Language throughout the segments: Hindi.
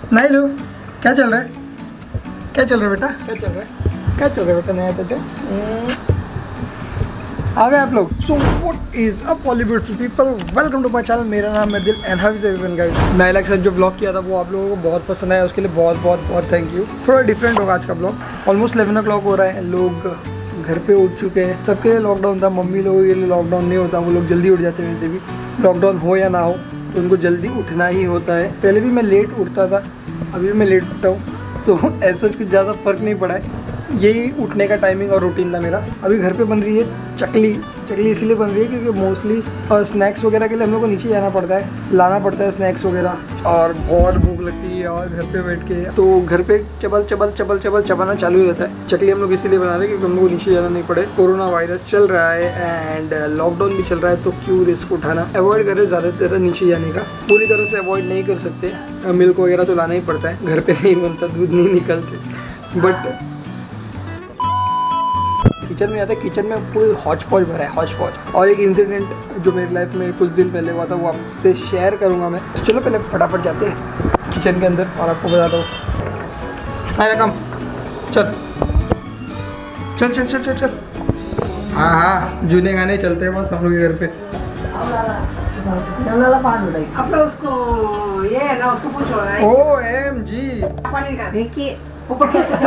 नहीं लो, क्या चल रहा है? क्या चल रहा है बेटा? क्या चल रहा है? क्या चल रहा है बेटा? नया तो आ गए आप लोग। So what is up all beautiful people, welcome to my channel. मेरा नाम है Dil and how is everyone guys. Naila के साथ जो ब्लॉग किया था वो आप लोगों को बहुत पसंद आया, उसके लिए बहुत बहुत बहुत थैंक यू। थोड़ा डिफरेंट होगा आज का ब्लॉग। ऑलमोस्ट 11 o'clock हो रहा है, लोग घर पे उठ चुके हैं। सबके लिए लॉकडाउन था, मम्मी लोगों के लिए लॉकडाउन नहीं होता, वो लोग जल्दी उठ जाते हैं। वैसे भी लॉकडाउन हो या ना हो तो उनको जल्दी उठना ही होता है। पहले भी मैं लेट उठता था, अभी भी मैं लेट उठता हूँ, तो ऐसा कुछ ज़्यादा फर्क नहीं पड़ा है। यही उठने का टाइमिंग और रूटीन था मेरा। अभी घर पे बन रही है चकली। चकली इसीलिए बन रही है क्योंकि मोस्टली स्नैक्स वगैरह के लिए हम लोग को नीचे जाना पड़ता है, लाना पड़ता है स्नैक्स वगैरह, और बहुत भूख लगती है और घर पे बैठ के तो घर पे चबल चबल चबल चबल चबाना चालू हो जाता है। चकली हम लोग इसीलिए बना रहे हैं क्योंकि हम लोग को नीचे जाना नहीं पड़े। कोरोना वायरस चल रहा है एंड लॉकडाउन भी चल रहा है, तो क्यों रिस्क उठाना। अवॉइड करें ज़्यादा से ज़्यादा नीचे जाने का। पूरी तरह से अवॉइड नहीं कर सकते, मिल्क वगैरह तो लाना ही पड़ता है, घर पे नहीं बनता, दूध नहीं निकलते। बट किचन में आता है, किचन में पूरी हौच पौच भरा है, हौच पौच। और एक इंसिडेंट जो मेरी लाइफ में कुछ दिन पहले हुआ था वो आपसे शेयर करूंगा मैं। तो चलो पहले फटाफट जाते हैं किचन के अंदर और आपको बताता हूँ। आया कम, चल चल चल चल चल चल। हाँ हाँ, जूने गाने चलते हैं बस हम लोग के घर पे। अपना उसको ये है ना, उसको पूछो। OMG ऊपर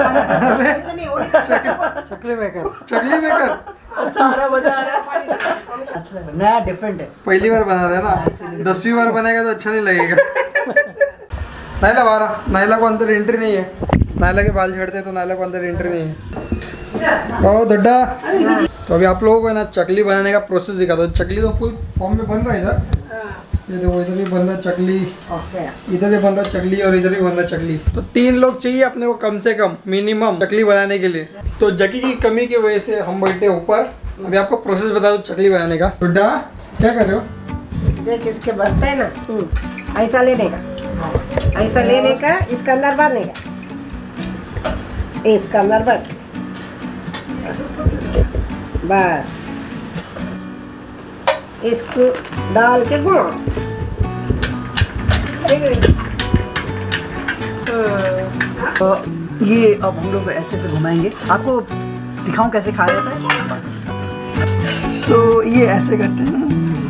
चकली मेकर, चकली मेकर। अच्छा आ रहा, मजा आ रहा है। अच्छा नया डिफरेंट है, पहली बार बना रहे हैं ना, 10वीं बार बनेगा तो अच्छा नहीं लगेगा। नायला बारह, नायला को अंदर एंट्री नहीं है। नायला के बाल झड़ते तो नायला को अंदर एंट्री नहीं है। ओ दड्डा, तो अभी आप लोगों को है ना चकली बनाने का प्रोसेस दिखा दो। चकली तो फुल फॉर्म में बन रहा है इधर, ये देखो, इधर भी बन रहा है चकली, इधर भी बन रहा है चकली और इधर भी बन रहा है चकली। तो 3 लोग चाहिए अपने को कम से कम, मिनिमम चकली बनाने के लिए। तो जगह की कमी की वजह से हम बैठे ऊपर। अभी आपको प्रोसेस बता दो चकली बनाने का। बुड्ढा क्या कर रहे हो? देख इसके बनता है ना, ऐसा लेने का, ऐसा लेने का, इसका अंदर भरने का, इसका अंदर भर, बस इसको डाल के घुमाओ। तो ये अब हम लोग ऐसे से घुमाएंगे, आपको दिखाऊं कैसे खाया जाता है। सो ये ऐसे करते हैं।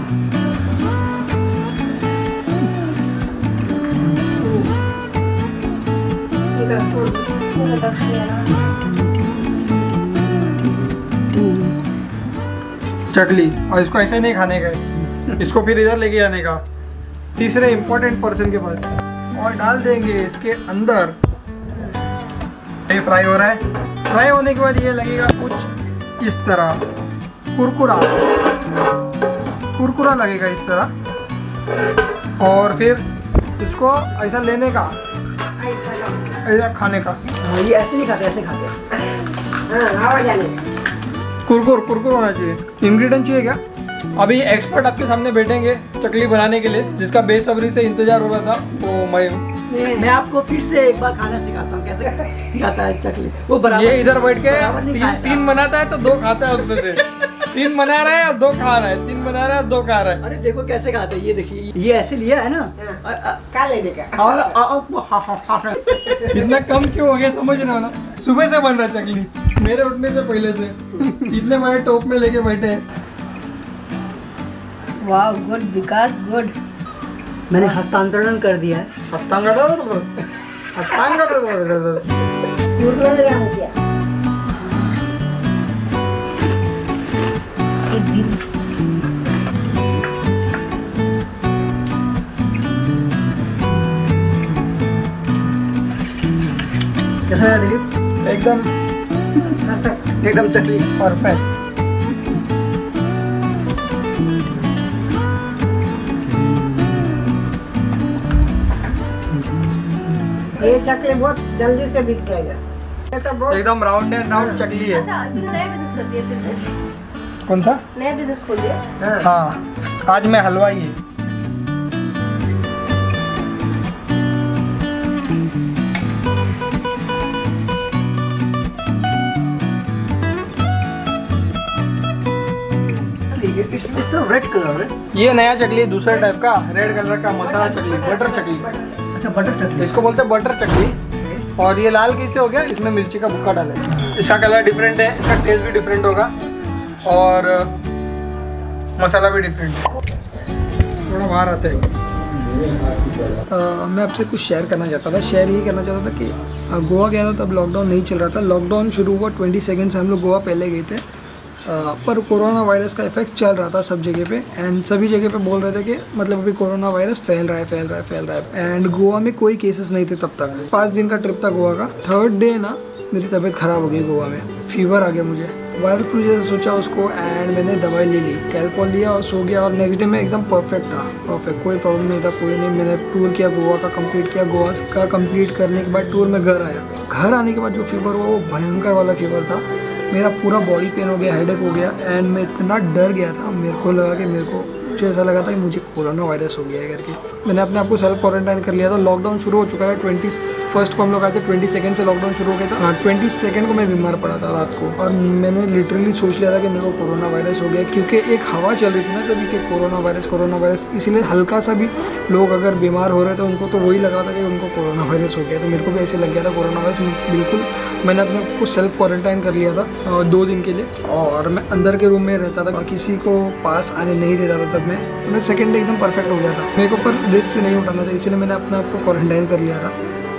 चकली, और इसको ऐसे नहीं खाने का, इसको फिर इधर लेके जाने का तीसरे इम्पोर्टेंट पर्सन के पास, और डाल देंगे इसके अंदर। ये फ्राई हो रहा है। फ्राई होने के बाद ये लगेगा कुछ इस तरह, कुरकुरा कुरकुरा लगेगा इस तरह। और फिर इसको ऐसा लेने का, ऐसा खाने का। ये ऐसे नहीं खाते, ऐसे खाते। कुरकुर कुरकुर होना चाहिए। इंग्रेडिएंट चाहिए क्या? अभी एक्सपर्ट आपके सामने बैठेंगे चकली बनाने के लिए, जिसका बेसब्री से इंतजार हो रहा था वो मैं हूँ। मैं आपको फिर से एक बार खाना सिखाता हूँ कैसे जाता है चकली। वो बराबर, ये इधर बैठ के तीन बनाता है तो 2 खाता है उसमें से। 3 बना रहा है और 2 खा रहा है, 3 बना रहा है और 2 खा रहा है। अरे देखो कैसे खाते हैं, ये देखिए, ये ऐसे लिया है ना, क्या लेने का, और इतना कम क्यों हो गया समझ रहे हो ना? सुबह से बन रहा है चकली, मेरे उठने से पहले से। इतने बड़े टोप में लेके बैठे हैं। वाह, गुड विकास, गुड। मैंने हस्तांतरण कर दिया है। कैसा है दिलीप? एकदम चकली परफेक्ट। ये चकली बहुत जल्दी से बिक जाएगा। ये तो बहुत एकदम राउंड एंड राउंड चकली है। अच्छा, नया बिजनेस कर दिया फिर से? कौन सा नया बिजनेस खोल दिया? हाँ, आज मैं हलवाई है। रेड कलर है। ये नया चकली है, दूसरे टाइप का रेड कलर का मसाला चकली, बटर चकली। अच्छा बटर चटनी, इसको बोलते हैं बटर चटनी। और ये लाल कैसे हो गया, इसमें मिर्ची का भुक्का डाला है। इसका कलर डिफरेंट है, इसका टेस्ट भी डिफरेंट होगा और मसाला भी डिफरेंट है। थोड़ा बाहर आते हैं। मैं आपसे कुछ शेयर करना चाहता था। शेयर ये करना चाहता था कि गोवा गया था तब लॉकडाउन नहीं चल रहा था। लॉकडाउन शुरू हुआ 22 से हम लोग गोवा पहले गए थे, पर कोरोना वायरस का इफेक्ट चल रहा था सब जगह पे। एंड सभी जगह पे बोल रहे थे कि मतलब अभी कोरोना वायरस फैल रहा है। एंड गोवा में कोई केसेस नहीं थे तब तक। 5 दिन का ट्रिप था गोवा का। 3rd डे ना मेरी तबीयत ख़राब हो गई गोवा में, फीवर आ गया मुझे, वायरल फ्लू जैसे सोचा उसको। एंड मैंने दवाई ले ली, कैल्पोल लिया और सो गया। और नेक्स्ट डे में एकदम परफेक्ट था, परफेक्ट, कोई प्रॉब्लम नहीं था, कोई नहीं। मैंने टूर किया गोवा का, कंप्लीट किया। गोवा का कंप्लीट करने के बाद टूर में घर आया। घर आने के बाद जो फीवर हुआ वो भयंकर वाला फीवर था। मेरा पूरा बॉडी पेन हो गया, हेडेक हो गया। एंड मैं इतना डर गया था, मेरे को लगा कि मुझे ऐसा लगा था कि मुझे कोरोना वायरस हो गया है करके। मैंने अपने आप को सेल्फ क्वारंटाइन कर लिया था। लॉकडाउन शुरू हो चुका है। 21 को हम लोग आए थे, 22 से लॉकडाउन शुरू हो गया था। 22 को मैं बीमार पड़ा था रात को। और मैंने लिटरली सोच लिया था कि मेरे को कोरोना वायरस हो गया, क्योंकि एक हवा चल रही थी ना तभी कि कोरोना वायरस। इसीलिए हल्का सा भी लोग अगर बीमार हो रहे थे उनको तो वही लग रहा था कि उनको कोरोना वायरस हो गया। तो मेरे को भी ऐसे लग गया था कोरोना वायरस। बिल्कुल मैंने अपने को सेल्फ क्वारंटाइन कर लिया था 2 दिन के लिए। और मैं अंदर के रूम में रहता था, किसी को पास आने नहीं देता था। तब मैं 2nd डे एकदम परफेक्ट हो गया था। मेरे को पर रिस्क से नहीं उठाना था, इसीलिए मैंने अपने आप को क्वारंटाइन कर लिया था।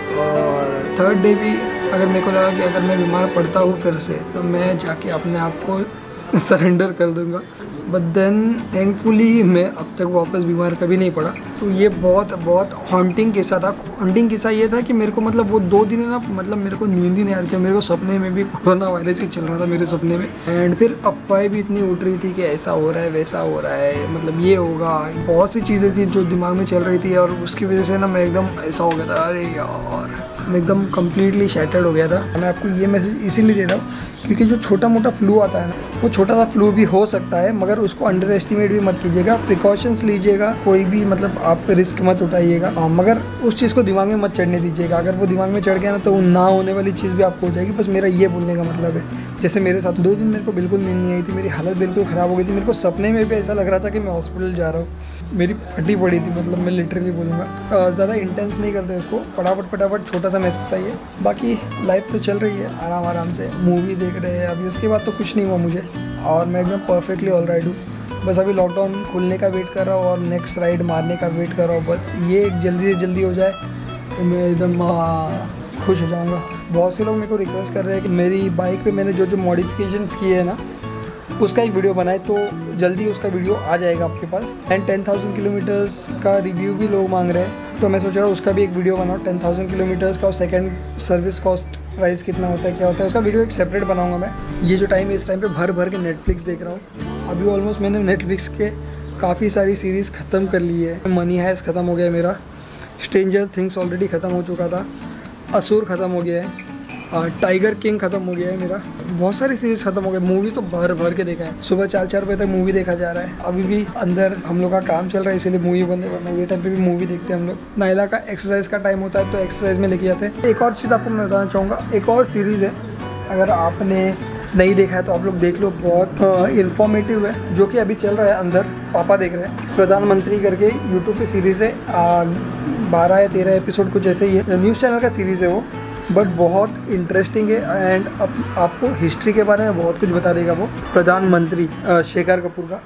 और 3rd डे भी अगर मेरे को लगा कि अगर मैं बीमार पड़ता हूँ फिर से तो मैं जाके अपने आप को सरेंडर कर दूँगा। बट देन थैंकफुली मैं अब तक वापस बीमार कभी नहीं पड़ा। तो ये बहुत हॉन्टिंग किस्सा था। हॉन्टिंग किस्सा ये था कि मेरे को मतलब वो 2 दिन ना मतलब मेरे को नींद ही नहीं आ रही थी। मेरे को सपने में भी कोरोना वायरस ही चल रहा था मेरे सपने में। एंड फिर अफवाहें भी इतनी उठ रही थी कि ऐसा हो रहा है, वैसा हो रहा है, मतलब ये होगा। बहुत सी चीज़ें थी जो दिमाग में चल रही थी और उसकी वजह से ना मैं एकदम ऐसा हो गया था, अरे यार मैं एकदम कम्प्लीटली शैटर्ड हो गया था। मैं आपको ये मैसेज इसीलिए दे रहा हूँ क्योंकि जो छोटा मोटा फ्लू आता है ना, वो छोटा सा फ्लू भी हो सकता है, मगर उसको अंडर एस्टिमेट भी मत कीजिएगा। प्रिकॉशंस लीजिएगा, कोई भी मतलब आप रिस्क मत उठाइएगा, मगर उस चीज़ को दिमाग में मत चढ़ने दीजिएगा। अगर वो दिमाग में चढ़ गया ना तो वो ना होने वाली चीज़ भी आपको हो जाएगी। बस मेरा ये बोलने का मतलब है। जैसे मेरे साथ 2 दिन मेरे को बिल्कुल नींद नहीं आई थी, मेरी हालत बिल्कुल ख़राब हो गई थी। मेरे को सपने में भी ऐसा लग रहा था कि मैं हॉस्पिटल जा रहा हूँ। मेरी फटी पड़ी थी, मतलब मैं लिटरली बोलूँगा। ज़्यादा इंटेंस नहीं करते उसको, फटाफट छोटा सा मैसेज था ये। बाकी लाइफ तो चल रही है आराम से, मूवी देख रहे हैं अभी। उसके बाद तो कुछ नहीं हुआ मुझे और मैं एकदम परफेक्टली ऑल राइट हूँ। बस अभी लॉकडाउन खुलने का वेट कर रहा हूँ और नेक्स्ट राइड मारने का वेट कर रहा हूँ। बस ये जल्दी से जल्दी हो जाए तो मैं एकदम खुश हो जाऊँगा। बहुत से लोग मेरे को रिक्वेस्ट कर रहे हैं कि मेरी बाइक पे मैंने जो मॉडिफिकेशंस किए हैं ना उसका एक वीडियो बनाए, तो जल्दी उसका वीडियो आ जाएगा आपके पास। एंड 10,000 किलोमीटर्स का रिव्यू भी लोग मांग रहे हैं, तो मैं सोच रहा हूँ उसका भी एक वीडियो बनाऊँ 10,000 किलोमीटर्स का। और सेकंड सर्विस कॉस्ट प्राइस कितना होता है, क्या होता है, उसका वीडियो एक सेपरेट बनाऊँगा मैं। ये जो टाइम है इस टाइम पे भर के नेटफ्लिक्स देख रहा हूँ। अभी ऑलमोस्ट मैंने नेटफ्लिक्स के काफ़ी सारी सीरीज़ ख़त्म कर ली है। मनी हाइस्ट ख़त्म हो गया मेरा, स्ट्रेंजर थिंग्स ऑलरेडी ख़त्म हो चुका था, असुर ख़त्म हो गया है, टाइगर किंग ख़त्म हो गया है मेरा। बहुत सारी सीरीज़ ख़त्म हो गई। मूवी तो भर के देखा है। सुबह 4 बजे तक मूवी देखा जा रहा है। अभी भी अंदर हम लोग का काम चल रहा है, इसीलिए मूवी बंद है, वरना ये टाइम पे भी मूवी देखते हैं हम लोग। नायला का एक्सरसाइज का टाइम होता है तो एक्सरसाइज में लेके जाते हैं। एक और चीज़ आपको मैं बताना चाहूँगा, एक और सीरीज़ है, अगर आपने नहीं देखा है तो आप लोग देख लो। बहुत इन्फॉर्मेटिव है, जो कि अभी चल रहा है अंदर, पापा देख रहे हैं। प्रधानमंत्री करके यूट्यूब पे सीरीज़ है, 12 या 13 एपिसोड कुछ ऐसे ही है। न्यूज़ चैनल का सीरीज़ है वो, बट बहुत इंटरेस्टिंग है। एंड आपको हिस्ट्री के बारे में बहुत कुछ बता देगा वो। प्रधानमंत्री शेखर कपूर का।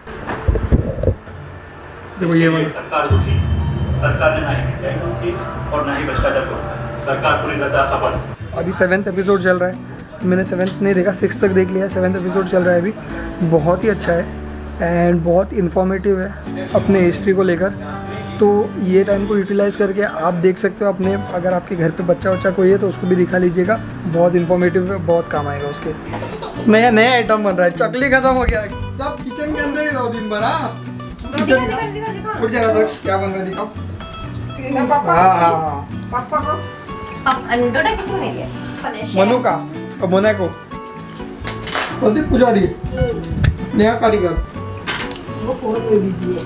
देखो ये वाला सरकार दोषी, सरकार ने ना ही महंगाई की और ना ही भ्रष्टाचार को रोका। सरकार पूरी तरह से असफल। अभी 7th एपिसोड चल रहा है। मैंने 7th नहीं देखा, 6th तक देख लिया है। 7th एपिसोड चल रहा है अभी। बहुत ही अच्छा है एंड बहुत इन्फॉर्मेटिव है अपने हिस्ट्री को लेकर। तो ये टाइम को यूटिलाइज़ करके आप देख सकते हो अपने, अगर आपके घर पे बच्चा कोई है तो उसको भी दिखा लीजिएगा। बहुत इन्फॉर्मेटिव है, बहुत काम आएगा उसके। नया आइटम बन रहा है। चकली खत्म हो गया, सब किचन के अंदर ही रहो दिन भर। किचन उठ जाएगा तो क्या बन रहा है दिखाओ। हाँ पापा को अब अंडोड़ा किसको नहीं दिया? मनु का और मोना को कौन पुजारी नया कारीगर वो कौन ले लीजिए।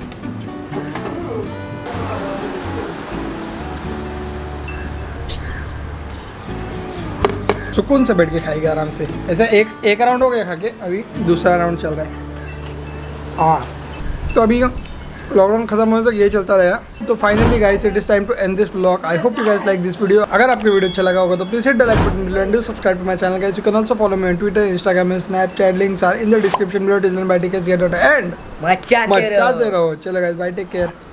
सुकून से बैठ के खाएगा आराम से। ऐसा एक राउंड हो गया खा के, अभी दूसरा राउंड चल रहा है। हाँ तो अभी लॉकडाउन खत्म होने तक ये चलता रहा। तो finally guys it is time to end this vlog. I hope you guys like this video. अगर आपको वीडियो अच्छा लगा होगा तो please hit the like button below and do subscribe to my channel guys. You can also follow me on Twitter, Instagram and Snapchat. Links are in the description below. Till then bye, take care, and मचाते रहो। चलो गाइस बाय, टेक केयर।